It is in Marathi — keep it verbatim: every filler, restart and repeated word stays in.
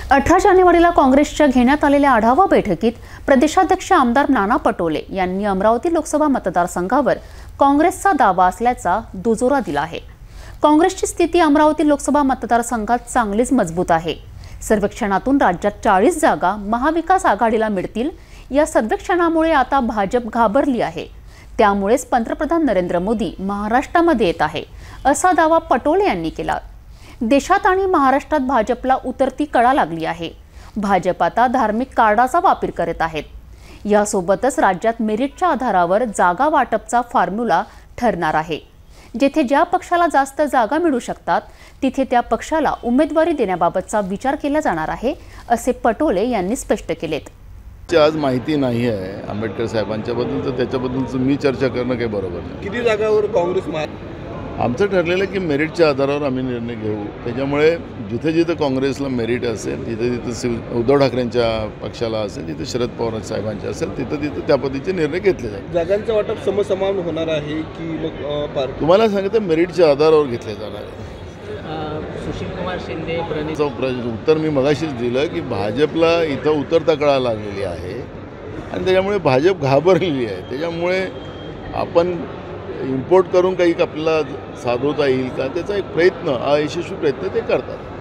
अठरा जानेवारीला काँग्रेसच्या घेण्यात आलेल्या आढावा बैठकीत प्रदेशाध्यक्ष आमदार नाना पटोले यांनी अमरावती लोकसभा मतदारसंघावर काँग्रेसचा दावा असल्याचा दुजोरा दिला आहे। काँग्रेसची स्थिती अमरावती लोकसभा मतदारसंघात चांगलीच मजबूत आहे। सर्वेक्षणातून राज्यात चाळीस जागा महाविकास आघाडीला मिळतील। या सर्वेक्षणामुळे आता भाजप घाबरली आहे। त्यामुळेच पंतप्रधान नरेंद्र मोदी महाराष्ट्रामध्ये येत आहे असा दावा पटोले यांनी केला। देशात आणि महाराष्ट्रात भाजपला उतरती कळा लागली आहे। भाजप आता धार्मिक कार्डाचा वापर करत आहेत। यासोबतच राज्यात मेरिटच्या आधारावर जागा वाटपचा फॉर्म्युला ठरणार आहे। जेथे ज्या पक्षाला जास्त जागा मिळू शकतात तिथे त्या पक्षाला उमेदवारी देण्याबाबतचा विचार केला जाणार आहे असे पटोले यांनी स्पष्ट केलेत। आज माहिती नाही आहे आंबेडकर साहेबांच्याबद्दल, तर त्याच्याबद्दल मी चर्चा करणं काही बरोबर नाही। किती जागावर काँग्रेस आमचं ठरलेलं आहे की मेरिटच्या आधारावर आम्ही निर्णय घेऊ। त्याच्यामुळे जिथे जिथे काँग्रेसला मेरिट असेल, तिथे तिथे उद्धव ठाकरेंच्या पक्षाला असेल, तिथे शरद पवार साहेबांच्या असेल, तिथे तिथे त्या पद्धतीचे निर्णय घेतले जातील। जागांचं वाटप समसमान होणार आहे की मग तुम्हाला सांगितलं मेरिटच्या आधारावर घेतले जाणार आहे। सुशील कुमार शिंदे प्रणित उत्तर मी मगाशीच दिलं की भाजपला इथं उतरता कळा लागलेली आहे आणि त्याच्यामुळे भाजप घाबरलेली आहे। त्याच्यामुळे आपण इम्पोर्ट करून काही आपल्याला साधवता येईल का त्याचा एक प्रयत्न, अयशस्वी प्रयत्न ते करतात।